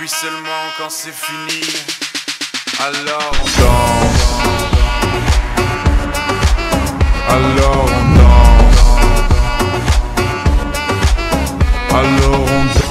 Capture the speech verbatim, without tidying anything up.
puis seulement quand c'est fini, alors on danse. Alors on danse. Alors on danse.